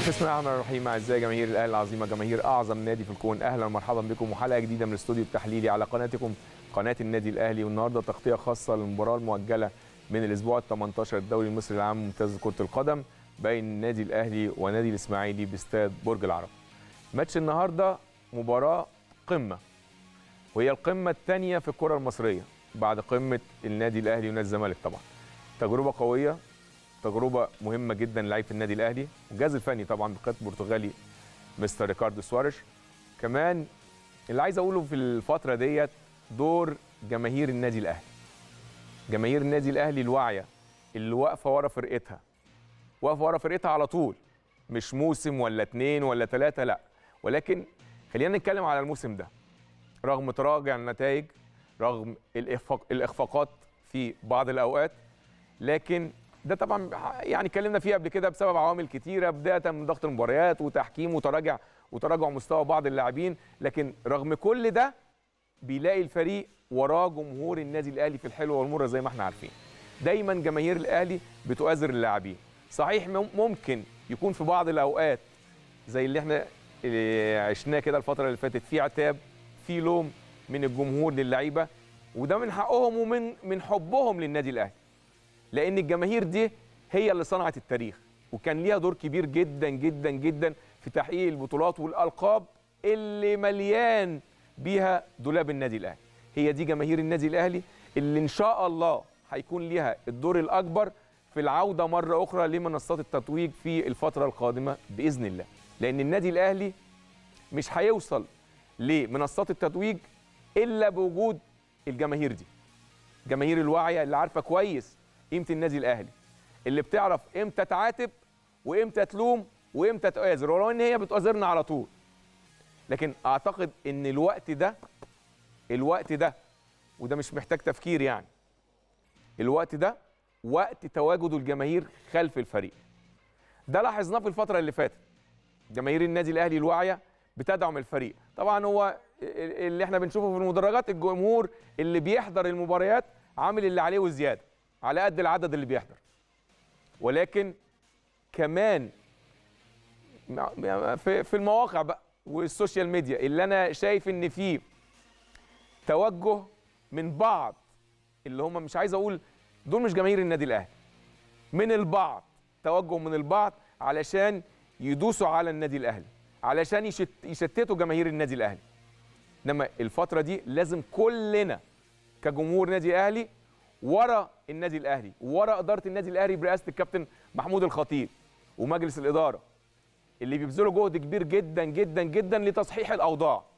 بسم الله الرحمن الرحيم. اعزائي جماهير الاهلي العظيمه، جماهير اعظم نادي في الكون، اهلا ومرحبا بكم وحلقه جديده من الاستوديو التحليلي على قناتكم قناه النادي الاهلي. والنهارده تغطيه خاصه للمباراه المؤجله من الاسبوع ال18 الدوري المصري العام ممتاز كره القدم بين النادي الاهلي ونادي الاسماعيلي باستاد برج العرب. ماتش النهارده مباراه قمه، وهي القمه الثانيه في الكره المصريه بعد قمه النادي الاهلي ونادي الزمالك. طبعا تجربه قويه، تجربه مهمه جدا لعيبه النادي الاهلي والجهاز الفني طبعا بقياده البرتغالي مستر ريكاردو سواريش. كمان اللي عايز اقوله في الفتره ديت دور جماهير النادي الاهلي، جماهير النادي الاهلي الواعيه اللي واقفه ورا فرقتها، واقفه ورا فرقتها على طول، مش موسم ولا اتنين ولا تلاته، لا، ولكن خلينا نتكلم على الموسم ده. رغم تراجع النتائج، رغم الاخفاقات في بعض الاوقات، لكن ده طبعا يعني اتكلمنا فيه قبل كده بسبب عوامل كتيره، بدايه من ضغط المباريات وتحكيم وتراجع مستوى بعض اللاعبين. لكن رغم كل ده بيلاقي الفريق وراه جمهور النادي الاهلي في الحلوه والمره زي ما احنا عارفين. دايما جماهير الاهلي بتؤازر اللاعبين. صحيح ممكن يكون في بعض الاوقات زي اللي احنا عشناه كده الفتره اللي فاتت في عتاب، في لوم من الجمهور للعيبه، وده من حقهم ومن حبهم للنادي الاهلي، لأن الجماهير دي هي اللي صنعت التاريخ وكان ليها دور كبير جدا جدا جدا في تحقيق البطولات والألقاب اللي مليان بيها دولاب النادي الأهلي. هي دي جماهير النادي الأهلي اللي إن شاء الله هيكون ليها الدور الأكبر في العودة مرة أخرى لمنصات التتويج في الفترة القادمة بإذن الله، لأن النادي الأهلي مش هيوصل لمنصات التتويج إلا بوجود الجماهير دي، جماهير الواعية اللي عارفة كويس قيمة النادي الأهلي، اللي بتعرف إمتى تعاتب وإمتى تلوم وإمتى تؤازر، ولو إن هي بتؤازرنا على طول. لكن أعتقد إن الوقت ده وده مش محتاج تفكير، يعني الوقت ده وقت تواجد الجماهير خلف الفريق. ده لاحظناه في الفترة اللي فاتت، جماهير النادي الأهلي الواعية بتدعم الفريق. طبعا هو اللي احنا بنشوفه في المدرجات الجمهور اللي بيحضر المباريات عامل اللي عليه وزيادة على قد العدد اللي بيحضر، ولكن كمان في المواقع بقى والسوشيال ميديا اللي انا شايف ان فيه توجه من بعض اللي هم، مش عايز اقول دول مش جماهير النادي الاهلي، من البعض، توجه من البعض علشان يدوسوا على النادي الاهلي، علشان يشتتوا جماهير النادي الاهلي. انما الفترة دي لازم كلنا كجمهور نادي اهلي ورا النادي الاهلي، ورا اداره النادي الاهلي برئاسه الكابتن محمود الخطيب ومجلس الاداره اللي بيبذلوا جهد كبير جدا جدا جدا لتصحيح الاوضاع.